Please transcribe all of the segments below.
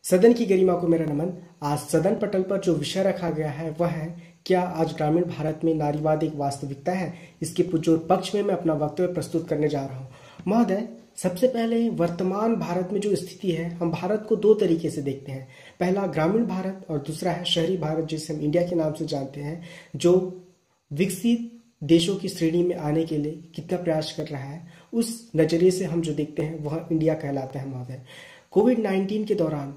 सदन की गरिमा को मेरा नमन। आज सदन पटल पर जो विषय रखा गया है वह है, क्या आज ग्रामीण भारत में नारीवाद एक वास्तविकता है। इसके पुरजोर पक्ष में मैं अपना वक्तव्य प्रस्तुत करने जा रहा हूँ। महोदय, सबसे पहले वर्तमान भारत में जो स्थिति है, हम भारत को दो तरीके से देखते हैं। पहला ग्रामीण भारत और दूसरा है शहरी भारत, जिसे हम इंडिया के नाम से जानते हैं, जो विकसित देशों की श्रेणी में आने के लिए कितना प्रयास कर रहा है। उस नजरिए से हम जो देखते हैं वह इंडिया कहलाता है। महोदय, कोविड-19 के दौरान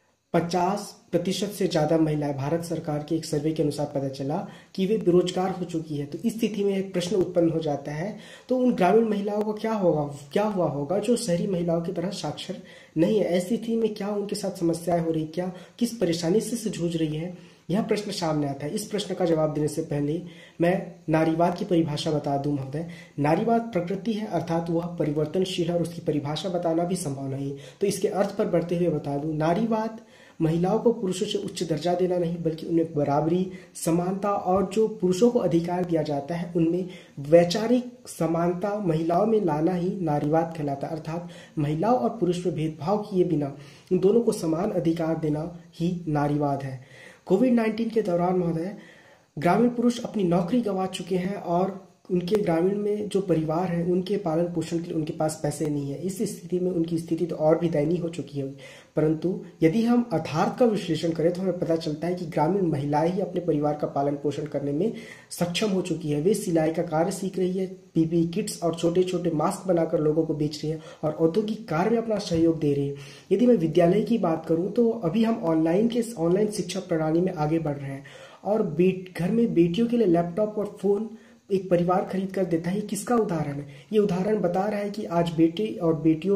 50% से ज्यादा महिलाएं, भारत सरकार के एक सर्वे के अनुसार पता चला कि वे बेरोजगार हो चुकी है। तो इस स्थिति में एक प्रश्न उत्पन्न हो जाता है, तो उन ग्रामीण महिलाओं को क्या हुआ होगा जो शहरी महिलाओं की तरह साक्षर नहीं है। ऐसी स्थिति में क्या उनके साथ समस्याएं हो रही, क्या किस परेशानी से जूझ रही है, यह प्रश्न सामने आता है। इस प्रश्न का जवाब देने से पहले मैं नारीवाद की परिभाषा बता दूं। महोदय, नारीवाद प्रकृति है, अर्थात वह परिवर्तनशील है और उसकी परिभाषा बताना भी संभव नहीं। तो इसके अर्थ पर बढ़ते हुए बता दूं, नारीवाद महिलाओं को पुरुषों से उच्च दर्जा देना नहीं, बल्कि उन्हें बराबरी, समानता और जो पुरुषों को अधिकार दिया जाता है उनमें वैचारिक समानता महिलाओं में लाना ही नारीवाद कहलाता है। अर्थात महिलाओं और पुरुष में भेदभाव किए बिना इन दोनों को समान अधिकार देना ही नारीवाद है। कोविड-19 के दौरान महोदय, ग्रामीण पुरुष अपनी नौकरी गंवा चुके हैं और उनके ग्रामीण में जो परिवार है उनके पालन पोषण के लिए उनके पास पैसे नहीं है। इस स्थिति में उनकी स्थिति तो और भी दयनीय हो चुकी है। परंतु यदि हम यथार्थ का विश्लेषण करें तो हमें पता चलता है कि ग्रामीण महिलाएं ही अपने परिवार का पालन पोषण करने में सक्षम हो चुकी है। वे सिलाई का कार्य सीख रही है, पीपीई किट्स और छोटे छोटे मास्क बनाकर लोगों को बेच रही है और औद्योगिक कार्य में अपना सहयोग दे रही है। यदि मैं विद्यालय की बात करूं तो अभी हम ऑनलाइन शिक्षा प्रणाली में आगे बढ़ रहे हैं और घर में बेटियों के लिए लैपटॉप और फोन एक परिवार खरीद कर देता है। किसका उदाहरण है? ये उदाहरण बता रहा है कि आज बेटे और बेटियों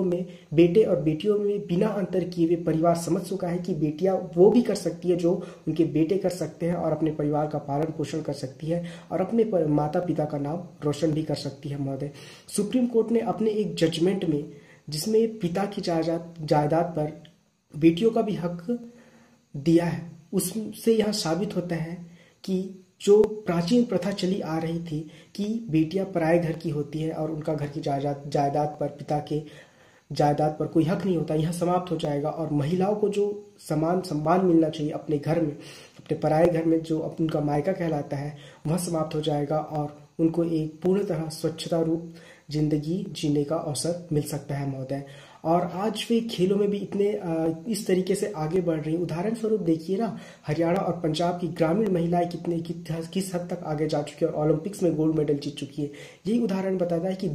में बिना अंतर किए हुए परिवार समझ चुका है कि बेटियां वो भी कर सकती है जो उनके बेटे कर सकते हैं और अपने परिवार का पालन पोषण कर सकती है और अपने माता पिता का नाम रोशन भी कर सकती है। महोदय, सुप्रीम कोर्ट ने अपने एक जजमेंट में, जिसमें पिता की जायदाद पर बेटियों का भी हक दिया है, उससे यह साबित होता है कि जो प्राचीन प्रथा चली आ रही थी कि बेटियां पराये घर की होती है और उनका घर की जायदाद पर, पिता के जायदाद पर कोई हक नहीं होता, यह समाप्त हो जाएगा और महिलाओं को जो समान सम्मान मिलना चाहिए अपने घर में, अपने पराये घर में जो उनका मायका कहलाता है, वह समाप्त हो जाएगा और उनको एक पूर्ण तरह स्वच्छता रूप जिंदगी जीने का अवसर मिल सकता है। महोदय, और आज वे खेलों में भी इतने इस तरीके से आगे बढ़ रही हैं। उदाहरण स्वरूप देखिए ना, हरियाणा और पंजाब की ग्रामीण महिलाएं किस हद तक आगे जा चुकी है और ओलंपिक्स में गोल्ड मेडल जीत चुकी है। यही उदाहरण बताता है कि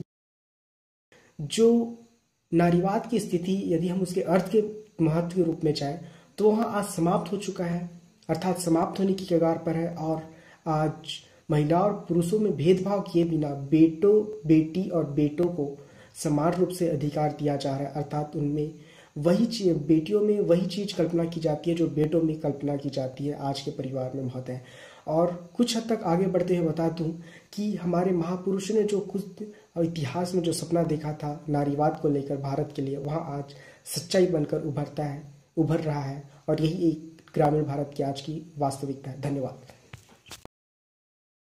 जो नारीवाद की स्थिति, यदि हम उसके अर्थ के महत्व के रूप में जाए तो वह आज समाप्त हो चुका है, अर्थात समाप्त होने की कगार पर है। और आज महिला और पुरुषों में भेदभाव किए बिना बेटी और बेटों को समान रूप से अधिकार दिया जा रहा है। अर्थात उनमें बेटियों में वही चीज कल्पना की जाती है जो बेटों में कल्पना की जाती है आज के परिवार में। महोदय, और कुछ हद तक आगे बढ़ते हुए बता दूं कि हमारे महापुरुषों ने जो कुछ इतिहास में जो सपना देखा था नारीवाद को लेकर भारत के लिए, वह आज सच्चाई बनकर उभर रहा है और यही एक ग्रामीण भारत की आज की वास्तविकता है। धन्यवाद।